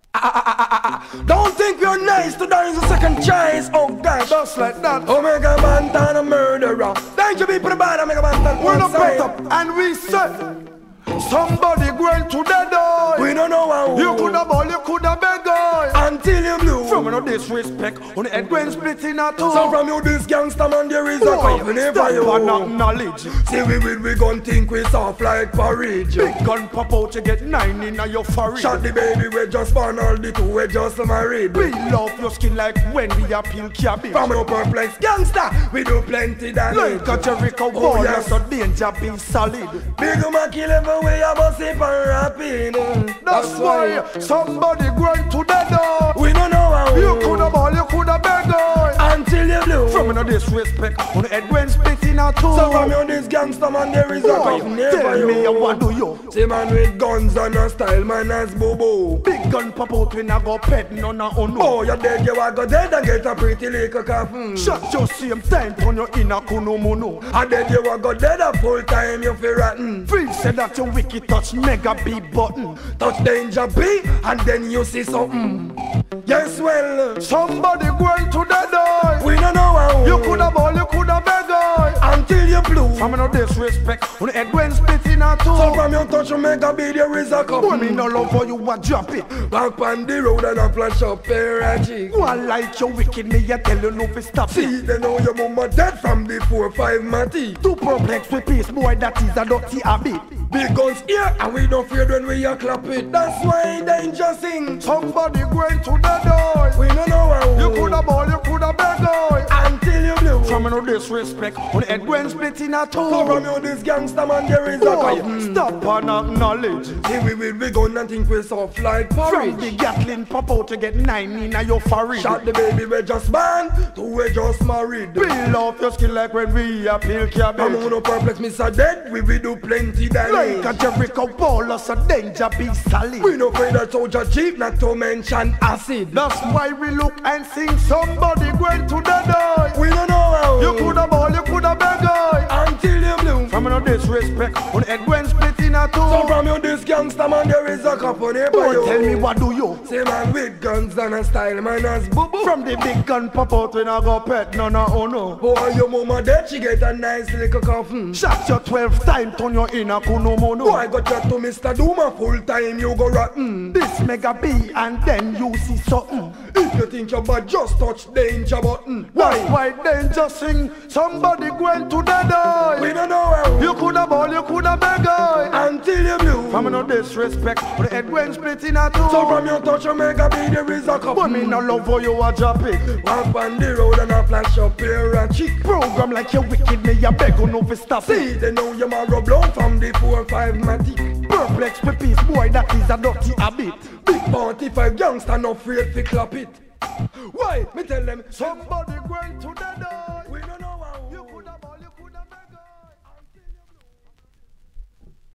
Don't think you're nice to die is a second choice. Oh gosh, just like that. Omega Bantan a murderer. Thank you people bad Omega Bantan. We're not put up and we said somebody going to the door. We don't know how. You coulda ball, you coulda beg until you blue. From no disrespect, on the head going split in a two. So from you this gangster man there is a company for you. But not knowledge. See we gon' think we soft like porridge. Big gun pop out, you get 9 in your forehead. Shot the baby we just born, all the two we just married. We love your skin like when we appeal cabbage. From no perplex gangster, we do plenty damage. Like a Jericho ball, yes. So danger be solid. Big Mac 11 we a bust it for rapid. That's why somebody going to the door. We don't know how. You coulda ball, you coulda beg until you blue. From no disrespect, on the head going split in a two. So from you this gangster man there is a company for you. Tell me what do you? See man with guns and a style man as bobo. Big gun pop out when I go pet none of no. Oh you dead you a go dead and get a pretty little coffin. Shot your same time turn you in a kunomono. A dead you a go dead a full time you feel rotten. Free said that you wicked touch mega B button. Touch danger B and then you see something. Yes well somebody going to the door. We don't know how. You coulda ball, you coulda beg until you blue. From no disrespect, on the head when split in a two. So from your touch you make a B there is a cup. When me no love for you a drop it. Back on the road and a flash up pair of cheek. One like you wicked me I tell you no fi stop. See they know your mama dead from the 4-5 matty. Too perplex with peace boy that is a dirty habit. Big guns here and we don't fear when we a clap it. That's why danger sing. Somebody going to the door. We don't know how. You coulda ball, you coulda beg until you blue. From no disrespect, on the head when split in a two. So from you this gangster man there is a cup. Stop on knowledge. See we gonna think we soft like porridge. From the Gatling pop out to get 9 in your forehead. Shot the baby we just born, two we just married. We love your skin like when we appeal cabbage. I'm no perplex me so dead, we do plenty damage. Like a Jericho ball, so danger be solid. We no afraid of soldier cheap, not to mention acid. That's why we look and sing somebody going to the door. We don't know how. You coulda ball, you coulda beg until you blue. From no disrespect, on the head when split in a two. So from you this gangster man there is a company for you. Tell me what do you? Say man with guns and a style man as boo-boo. From the big gun pop out when I go pet no no. Boy your mama dead she get a nice little coffin. Shot you 12 times turn you in a kunomono. Boy got chat to Mr. Duma full time you go rotten. This mega B and then you see something. If you think you're bad just touch danger button. Why danger sing somebody going to the door. We don't know how. You coulda ball, you coulda beg until you blue. From no disrespect, on the head when split in a two. So from your touch you make a be there is a cup. But me no love for you a drop it. Walk on the road and a flash up here and cheek. Program like you wicked me a beg no fi stop it. See they know you marrow blown from the 4-5 matic. Perplex with peace boy that is a dirty habit. Big 45 gangster no afraid fi clap it. Why? Me tell them somebody going to the